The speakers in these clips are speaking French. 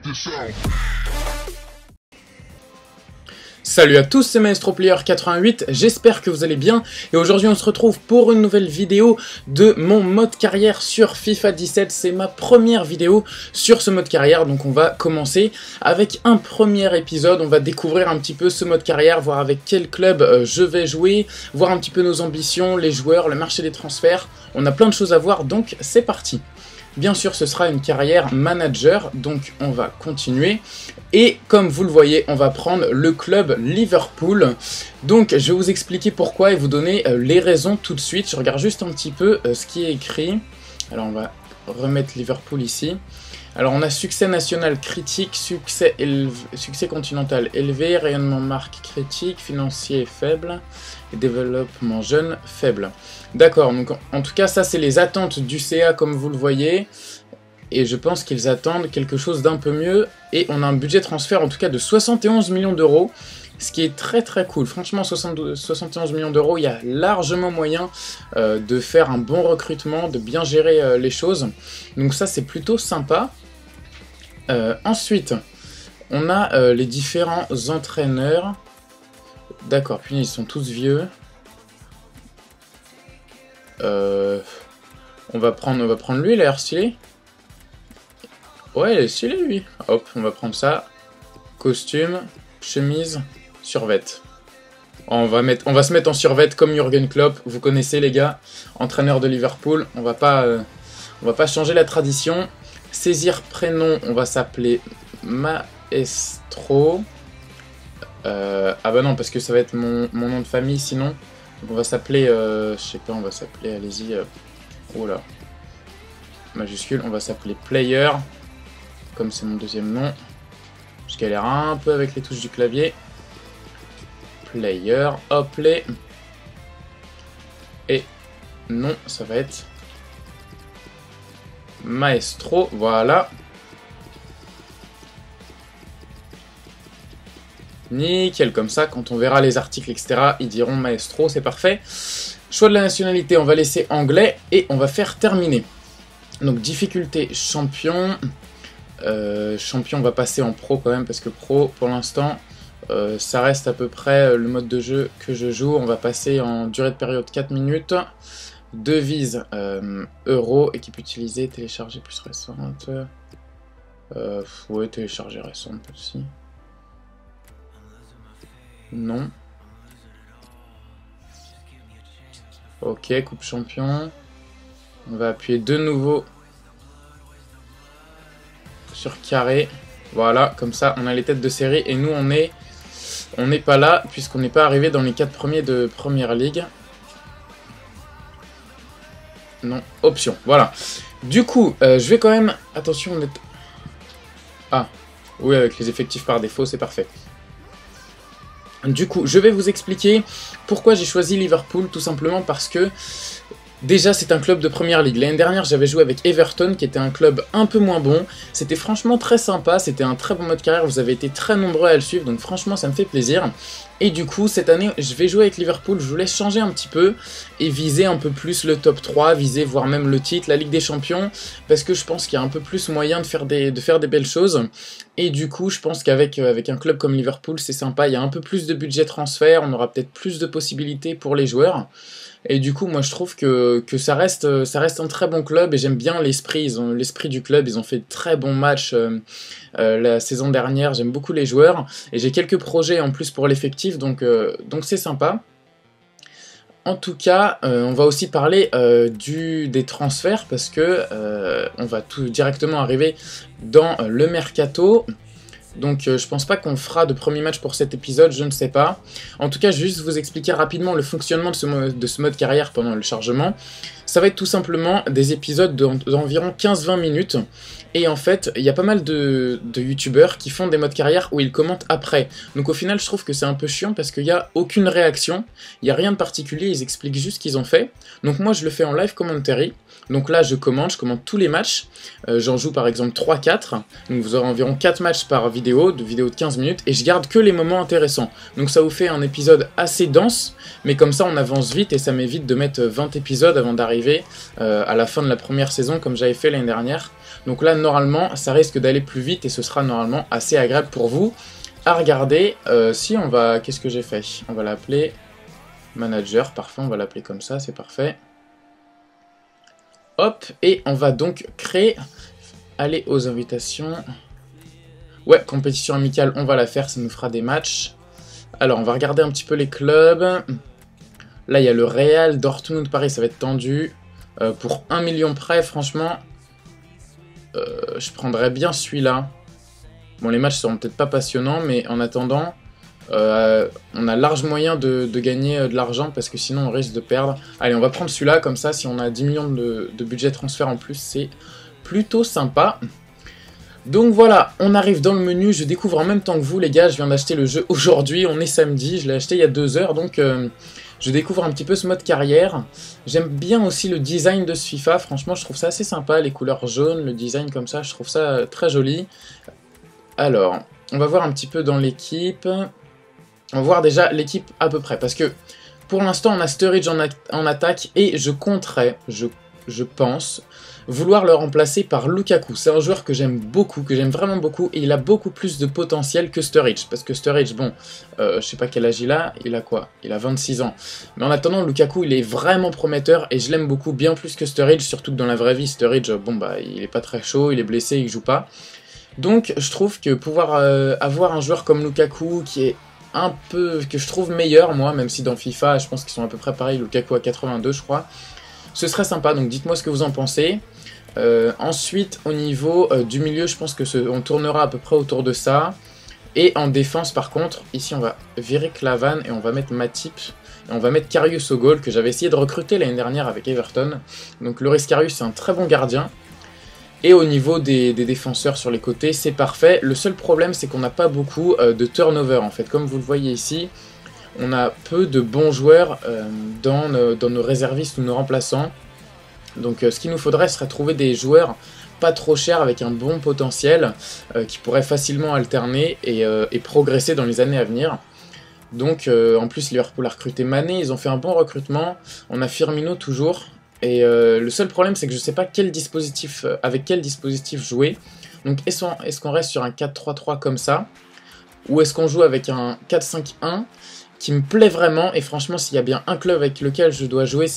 Salut à tous, c'est MaestroPlayer88, j'espère que vous allez bien et aujourd'hui on se retrouve pour une nouvelle vidéo de mon mode carrière sur FIFA 17. C'est ma première vidéo sur ce mode carrière, donc on va commencer avec un premier épisode. On va découvrir un petit peu ce mode carrière, voir avec quel club je vais jouer, voir un petit peu nos ambitions, les joueurs, le marché des transferts. On a plein de choses à voir, donc c'est parti. Bien sûr, ce sera une carrière manager, donc on va continuer. Et comme vous le voyez, on va prendre le club Liverpool. Donc je vais vous expliquer pourquoi et vous donner les raisons tout de suite. Je regarde juste un petit peu ce qui est écrit. Alors on va remettre Liverpool ici. Alors on a succès national critique, succès continental élevé, rayonnement marque critique, financier faible et développement jeune faible. D'accord, donc en tout cas ça c'est les attentes du CA comme vous le voyez. Et je pense qu'ils attendent quelque chose d'un peu mieux. Et on a un budget transfert en tout cas de 71 millions d'euros. Ce qui est très très cool. Franchement 71 millions d'euros, il y a largement moyen de faire un bon recrutement, de bien gérer les choses. Donc ça c'est plutôt sympa. Ensuite, on a les différents entraîneurs. D'accord, puis ils sont tous vieux. On va prendre lui, il a l'air stylé. Ouais, il est stylé lui. Hop, on va prendre ça. Costume, chemise, survêt. On va se mettre en survêt comme Jürgen Klopp. Vous connaissez les gars, entraîneur de Liverpool. On va pas changer la tradition. Saisir prénom, on va s'appeler Maestro. Ah bah non, parce que ça va être mon nom de famille sinon. Donc on va s'appeler, je sais pas, on va s'appeler, allez-y. Oh là. Majuscule, on va s'appeler Player. Comme c'est mon deuxième nom. Je galère un peu avec les touches du clavier. Player, hop les. Et non, ça va être Maestro, voilà. Nickel, comme ça, quand on verra les articles, etc., ils diront Maestro, c'est parfait. Choix de la nationalité, on va laisser anglais et on va faire terminer. Donc, difficulté champion. Champion, on va passer en pro quand même, parce que pro, pour l'instant, ça reste à peu près le mode de jeu que je joue. On va passer en durée de période 4 minutes. Devise euro, équipe utilisée, téléchargée plus récente. Ouais, téléchargée récente aussi. Non. Ok, coupe champion. On va appuyer de nouveau sur carré. Voilà, comme ça on a les têtes de série et nous on n'est pas là puisqu'on n'est pas arrivé dans les 4 premiers de Première Ligue. Non, option, voilà. Du coup, je vais quand même... Attention, on est... Ah, oui, avec les effectifs par défaut, c'est parfait. Du coup, je vais vous expliquer pourquoi j'ai choisi Liverpool, tout simplement parce que... Déjà, c'est un club de Première Ligue. L'année dernière, j'avais joué avec Everton, qui était un club un peu moins bon. C'était franchement très sympa, c'était un très bon mode carrière, vous avez été très nombreux à le suivre, donc franchement, ça me fait plaisir. Et du coup, cette année, je vais jouer avec Liverpool, je voulais changer un petit peu et viser un peu plus le top 3, viser voire même le titre, la Ligue des Champions, parce que je pense qu'il y a un peu plus moyen de faire des belles choses. Et du coup, je pense qu'avec un club comme Liverpool, c'est sympa, il y a un peu plus de budget transfert, on aura peut-être plus de possibilités pour les joueurs. Et du coup, moi je trouve que ça reste un très bon club et j'aime bien l'esprit. Ils ont l'esprit du club, ils ont fait de très bons matchs la saison dernière. J'aime beaucoup les joueurs et j'ai quelques projets en plus pour l'effectif, donc c'est sympa. En tout cas, on va aussi parler des transferts parce que on va tout directement arriver dans le mercato. Donc je pense pas qu'on fera de premier match pour cet épisode, je ne sais pas. En tout cas, je vais juste vous expliquer rapidement le fonctionnement de ce mode carrière pendant le chargement. Ça va être tout simplement des épisodes d'environ 15-20 minutes. Et en fait, il y a pas mal de youtubeurs qui font des modes carrière où ils commentent après. Donc au final, je trouve que c'est un peu chiant parce qu'il n'y a aucune réaction. Il n'y a rien de particulier, ils expliquent juste ce qu'ils ont fait. Donc moi, je le fais en live commentary. Donc là, je commente tous les matchs. J'en joue par exemple 3-4. Donc vous aurez environ 4 matchs par vidéo de 15 minutes. Et je garde que les moments intéressants. Donc ça vous fait un épisode assez dense. Mais comme ça, on avance vite et ça m'évite de mettre 20 épisodes avant d'arriver arriver à la fin de la première saison comme j'avais fait l'année dernière. Donc là, normalement, ça risque d'aller plus vite et ce sera normalement assez agréable pour vous à regarder. Si on va... Qu'est-ce que j'ai fait? On va l'appeler manager, parfait, on va l'appeler comme ça, c'est parfait. Hop, et on va donc créer... Aller aux invitations. Ouais, compétition amicale, on va la faire, ça nous fera des matchs. Alors, on va regarder un petit peu les clubs. Là, il y a le Real, Dortmund, Paris, ça va être tendu. Pour 1 million près, franchement, je prendrais bien celui-là. Bon, les matchs seront peut-être pas passionnants, mais en attendant, on a large moyen de gagner de l'argent, parce que sinon, on risque de perdre. Allez, on va prendre celui-là, comme ça, si on a 10 millions de budget transfert en plus, c'est plutôt sympa. Donc voilà, on arrive dans le menu, je découvre en même temps que vous les gars, je viens d'acheter le jeu aujourd'hui, on est samedi, je l'ai acheté il y a 2 heures, donc je découvre un petit peu ce mode carrière. J'aime bien aussi le design de ce FIFA, franchement je trouve ça assez sympa, les couleurs jaunes, le design comme ça, je trouve ça très joli. Alors, on va voir un petit peu dans l'équipe, on va voir déjà l'équipe à peu près, parce que pour l'instant on a Sturridge en attaque, et je compterais, je pense... vouloir le remplacer par Lukaku. C'est un joueur que j'aime beaucoup, que j'aime vraiment beaucoup, et il a beaucoup plus de potentiel que Sturridge. Parce que Sturridge, bon, je sais pas quel âge il a quoi? Il a 26 ans. Mais en attendant, Lukaku, il est vraiment prometteur, et je l'aime beaucoup, bien plus que Sturridge, surtout que dans la vraie vie, Sturridge, bon bah, il est pas très chaud, il est blessé, il joue pas. Donc, je trouve que pouvoir avoir un joueur comme Lukaku, qui est un peu, que je trouve meilleur, moi, même si dans FIFA, je pense qu'ils sont à peu près pareils, Lukaku à 82, je crois, ce serait sympa, donc dites-moi ce que vous en pensez. Ensuite, au niveau du milieu, je pense que on tournera à peu près autour de ça. Et en défense, par contre, ici, on va virer Clavan et on va mettre Matip. Et on va mettre Karius au goal, que j'avais essayé de recruter l'année dernière avec Everton. Donc Loris Karius, c'est un très bon gardien. Et au niveau des défenseurs sur les côtés, c'est parfait. Le seul problème, c'est qu'on n'a pas beaucoup de turnover, en fait. Comme vous le voyez ici, on a peu de bons joueurs dans nos réservistes ou nos remplaçants. Donc ce qu'il nous faudrait serait trouver des joueurs pas trop chers avec un bon potentiel qui pourraient facilement alterner et progresser dans les années à venir. Donc en plus Liverpool a recruté Mané, ils ont fait un bon recrutement, on a Firmino toujours. Et le seul problème c'est que je sais pas avec quel dispositif jouer. Donc est-ce qu'on reste sur un 4-3-3 comme ça, ou est-ce qu'on joue avec un 4-5-1 qui me plaît vraiment, et franchement s'il y a bien un club avec lequel je dois jouer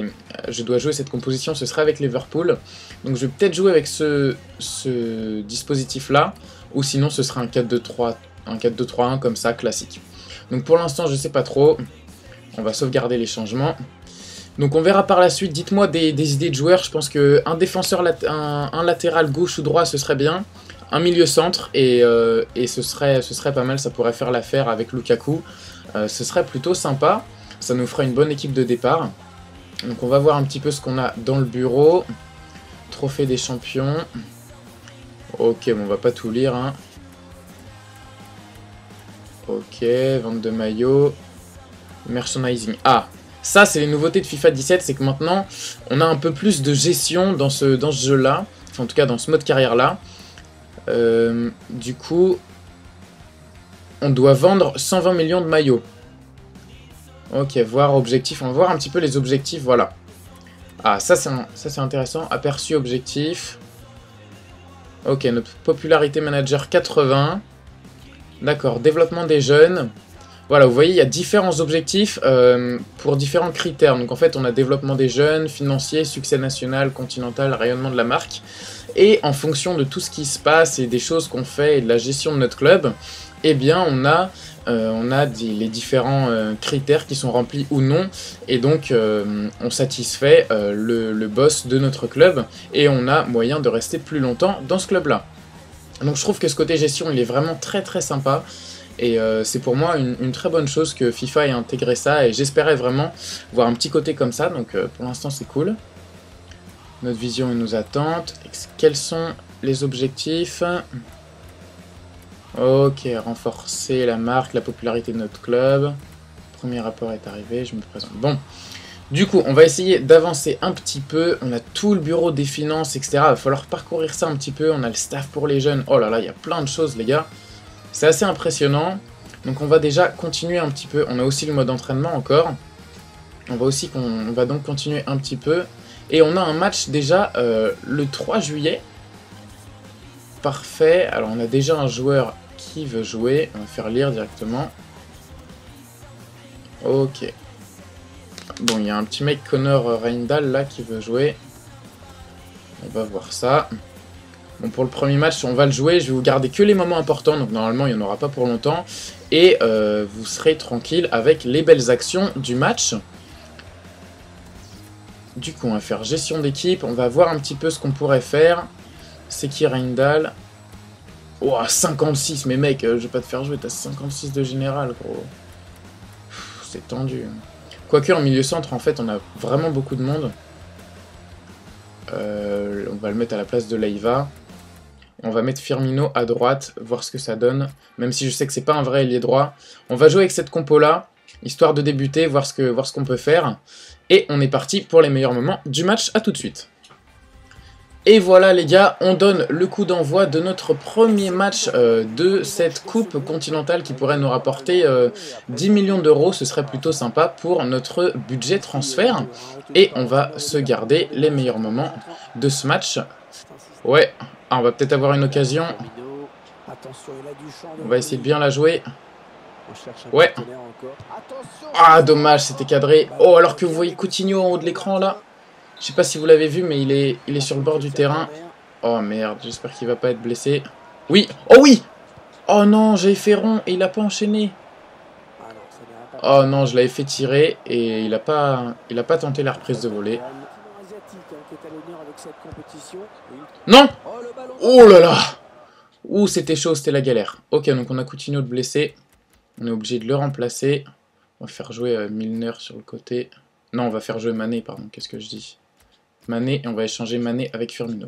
cette composition, ce serait avec Liverpool. Donc je vais peut-être jouer avec ce dispositif là, ou sinon ce sera un 4-2-3, un 4-2-3-1 comme ça, classique. Donc pour l'instant je sais pas trop, on va sauvegarder les changements. Donc on verra par la suite, dites-moi des idées de joueurs, je pense qu'un défenseur, un latéral gauche ou droit ce serait bien, un milieu centre, et ce serait pas mal, ça pourrait faire l'affaire avec Lukaku. Ce serait plutôt sympa, ça nous fera une bonne équipe de départ. Donc on va voir un petit peu ce qu'on a dans le bureau. Trophée des champions. Ok, bon, on va pas tout lire, hein. Ok, vente de maillots. Merchandising. Ah, ça c'est les nouveautés de FIFA 17, c'est que maintenant on a un peu plus de gestion dans ce jeu-là. Enfin en tout cas dans ce mode carrière-là. Du coup... on doit vendre 120 millions de maillots. Ok, voir objectif. On va voir un petit peu les objectifs, voilà. Ah, ça c'est intéressant. Aperçu objectif. Ok, notre popularité manager 80. D'accord, développement des jeunes. Voilà, vous voyez, il y a différents objectifs pour différents critères. Donc en fait, on a développement des jeunes, financier, succès national, continental, rayonnement de la marque. Et en fonction de tout ce qui se passe et des choses qu'on fait et de la gestion de notre club, eh bien on a les différents critères qui sont remplis ou non, et donc on satisfait le boss de notre club, et on a moyen de rester plus longtemps dans ce club-là. Donc je trouve que ce côté gestion, il est vraiment très très sympa, et c'est pour moi une très bonne chose que FIFA ait intégré ça, et j'espérais vraiment voir un petit côté comme ça, donc pour l'instant c'est cool. Notre vision et nos attentes, quels sont les objectifs ? Ok, renforcer la marque, la popularité de notre club. Premier rapport est arrivé, je me présente. Bon, du coup, on va essayer d'avancer un petit peu. On a tout le bureau des finances, etc. Il va falloir parcourir ça un petit peu. On a le staff pour les jeunes. Oh là là, il y a plein de choses, les gars. C'est assez impressionnant. Donc on va déjà continuer un petit peu. On a aussi le mode entraînement encore. On va donc continuer un petit peu. Et on a un match déjà le 3 juillet. Parfait. Alors on a déjà un joueur qui veut jouer. On va faire lire directement. Ok. Bon, il y a un petit mec Connor Reindal là qui veut jouer. On va voir ça. Bon, pour le premier match, on va le jouer. Je vais vous garder que les moments importants. Donc normalement, il n'y en aura pas pour longtemps. Et vous serez tranquille avec les belles actions du match. Du coup, on va faire gestion d'équipe. On va voir un petit peu ce qu'on pourrait faire. C'est qui Reindal? Oh, 56. Mais mec, je vais pas te faire jouer. T'as 56 de général, gros. C'est tendu. Quoique, en milieu centre, en fait, on a vraiment beaucoup de monde. On va le mettre à la place de Leiva. On va mettre Firmino à droite, voir ce que ça donne. Même si je sais que c'est pas un vrai ailier droit. On va jouer avec cette compo-là, histoire de débuter, voir ce qu'on peut faire. Et on est parti pour les meilleurs moments du match. À tout de suite. Et voilà les gars, on donne le coup d'envoi de notre premier match de cette coupe continentale qui pourrait nous rapporter 10 millions d'euros. Ce serait plutôt sympa pour notre budget transfert. Et on va se garder les meilleurs moments de ce match. Ouais, on va peut-être avoir une occasion. On va essayer de bien la jouer. Ouais. Ah, dommage, c'était cadré. Oh, alors que vous voyez Coutinho en haut de l'écran là. Je sais pas si vous l'avez vu, mais il est sur le bord du terrain. Oh merde, j'espère qu'il va pas être blessé. Oui. Oh oui. Oh non, j'avais fait rond et il a pas enchaîné. Oh non, je l'avais fait tirer et il a pas tenté la reprise de volée. Non. Oh là là. Ouh, c'était chaud, c'était la galère. Ok, donc on a Coutinho de blessé. On est obligé de le remplacer. On va faire jouer Milner sur le côté. Non, on va faire jouer Mané, pardon, qu'est-ce que je dis? Mané, et on va échanger Mané avec Firmino.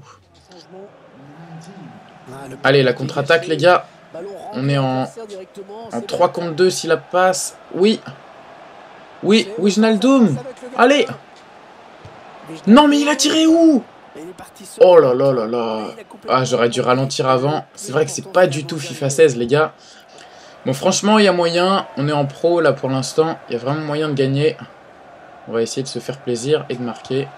Allez, la contre-attaque, les gars. On est en 3 contre 2 si la passe. Oui. Oui, Wijnaldum. Allez. Non, mais il a tiré où? Oh là là là là. Ah, j'aurais dû ralentir avant. C'est vrai que c'est pas du tout FIFA 16, les gars. Bon, franchement, il y a moyen. On est en pro, là, pour l'instant. Il y a vraiment moyen de gagner. On va essayer de se faire plaisir et de marquer.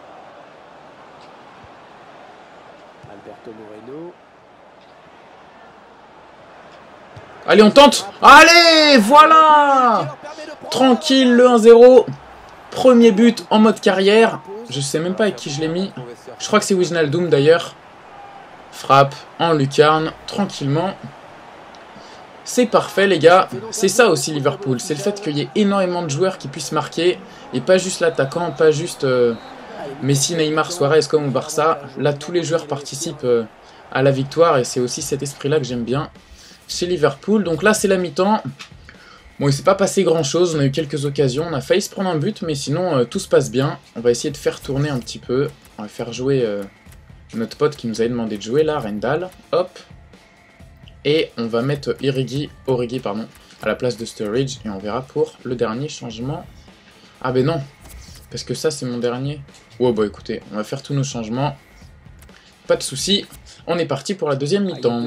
Allez, on tente. Allez, voilà. Tranquille, le 1-0. Premier but en mode carrière. Je sais même pas avec qui je l'ai mis. Je crois que c'est Wijnaldum d'ailleurs. Frappe en lucarne, tranquillement. C'est parfait les gars. C'est ça aussi Liverpool. C'est le fait qu'il y ait énormément de joueurs qui puissent marquer. Et pas juste l'attaquant, pas juste Messi, Neymar, Suarez comme au Barça. Là, tous les joueurs participent à la victoire. Et c'est aussi cet esprit-là que j'aime bien chez Liverpool. Donc là, c'est la mi-temps. Bon, il s'est pas passé grand-chose. On a eu quelques occasions. On a failli se prendre un but. Mais sinon, tout se passe bien. On va essayer de faire tourner un petit peu. On va faire jouer notre pote qui nous avait demandé de jouer là, Reindal. Hop. Et on va mettre Origi pardon, à la place de Sturridge. Et on verra pour le dernier changement. Ah ben non. Parce que ça, c'est mon dernier. Ouais, bah écoutez, on va faire tous nos changements. Pas de soucis. On est parti pour la deuxième mi-temps.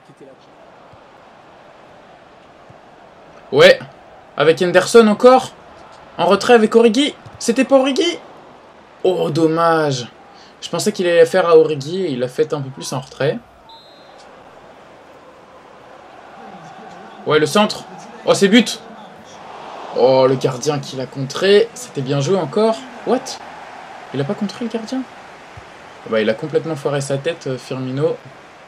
Ouais. Avec Henderson encore. En retrait avec Origi. C'était pas Origi. Oh, dommage. Je pensais qu'il allait faire à Origi et il l'a fait un peu plus en retrait. Ouais, le centre. Oh, c'est but. Oh, le gardien qui l'a contré. C'était bien joué encore. What? Il a pas contré le gardien? Bah, il a complètement foiré sa tête, Firmino.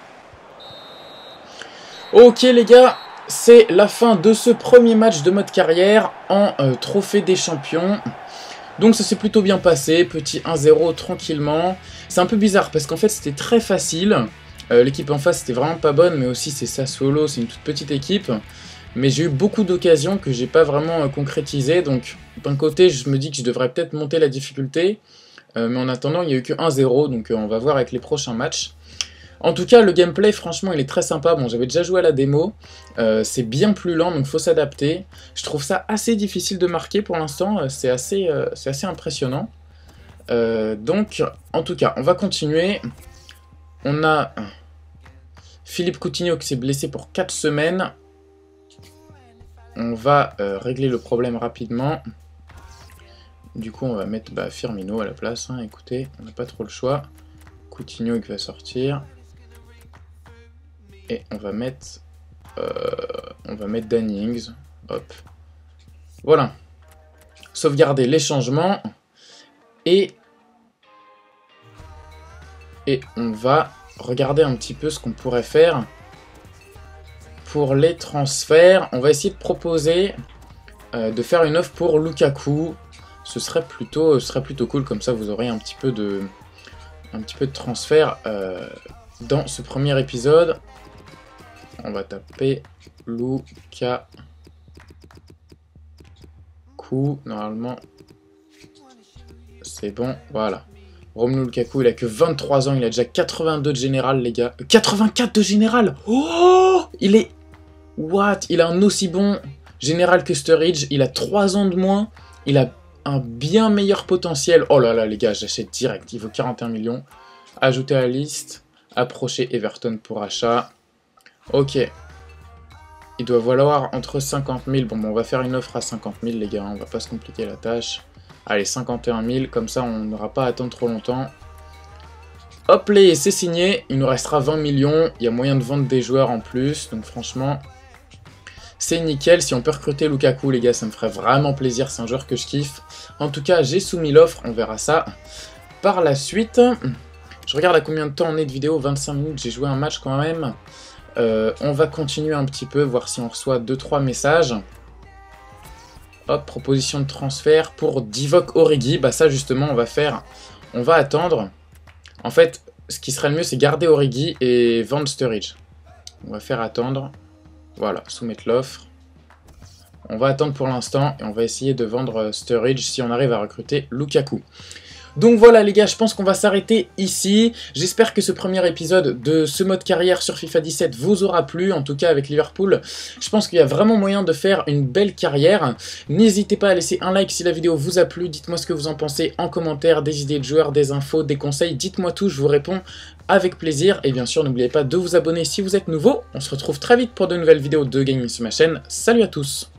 Ok, les gars. C'est la fin de ce premier match de mode carrière en trophée des champions. Donc ça s'est plutôt bien passé, petit 1-0 tranquillement. C'est un peu bizarre parce qu'en fait c'était très facile. L'équipe en face c'était vraiment pas bonne, mais aussi c'est Sassuolo, c'est une toute petite équipe. Mais j'ai eu beaucoup d'occasions que j'ai pas vraiment concrétisées. Donc d'un côté je me dis que je devrais peut-être monter la difficulté. Mais en attendant il n'y a eu que 1-0, donc on va voir avec les prochains matchs. En tout cas, le gameplay, franchement, il est très sympa. Bon, j'avais déjà joué à la démo. C'est bien plus lent, donc il faut s'adapter. Je trouve ça assez difficile de marquer pour l'instant. C'est assez impressionnant. Donc, en tout cas, on va continuer. On a Philippe Coutinho qui s'est blessé pour 4 semaines. On va régler le problème rapidement. Du coup, on va mettre Firmino à la place. Hein. Écoutez, on n'a pas trop le choix. Coutinho qui va sortir. Et on va mettre Danny Ings. Hop. Voilà. Sauvegarder les changements. Et on va regarder un petit peu ce qu'on pourrait faire pour les transferts. On va essayer de proposer de faire une offre pour Lukaku. Ce serait plutôt cool, comme ça vous aurez un petit peu de transfert dans ce premier épisode. On va taper Lukaku. Normalement, c'est bon, voilà. Romelu Lukaku, il a que 23 ans, il a déjà 82 de général, les gars. 84 de général. Oh, il est... What? Il a un aussi bon général que Sturridge, il a 3 ans de moins, il a un bien meilleur potentiel. Oh là là, les gars, j'achète direct, il vaut 41 millions. Ajouter à la liste, approcher Everton pour achat. Ok. Il doit valoir entre 50 000. Bon, on va faire une offre à 50 000, les gars, on va pas se compliquer la tâche. Allez, 51 000, comme ça on n'aura pas à attendre trop longtemps. Hop, c'est signé, il nous restera 20 millions, il y a moyen de vendre des joueurs en plus, donc franchement, c'est nickel. Si on peut recruter Lukaku, les gars, ça me ferait vraiment plaisir, c'est un joueur que je kiffe. En tout cas, j'ai soumis l'offre, on verra ça par la suite. Je regarde à combien de temps on est de vidéo, 25 minutes, j'ai joué un match quand même. On va continuer un petit peu, voir si on reçoit 2-3 messages. Hop, proposition de transfert pour Divock Origi. Bah ça justement on va attendre. En fait, ce qui serait le mieux c'est garder Origi et vendre Sturridge. On va faire attendre. Voilà, soumettre l'offre. On va attendre pour l'instant et on va essayer de vendre Sturridge si on arrive à recruter Lukaku. Donc voilà les gars, je pense qu'on va s'arrêter ici. J'espère que ce premier épisode de ce mode carrière sur FIFA 17 vous aura plu. En tout cas avec Liverpool, je pense qu'il y a vraiment moyen de faire une belle carrière. N'hésitez pas à laisser un like si la vidéo vous a plu. Dites-moi ce que vous en pensez en commentaire, des idées de joueurs, des infos, des conseils. Dites-moi tout, je vous réponds avec plaisir. Et bien sûr, n'oubliez pas de vous abonner si vous êtes nouveau. On se retrouve très vite pour de nouvelles vidéos de gaming sur ma chaîne. Salut à tous!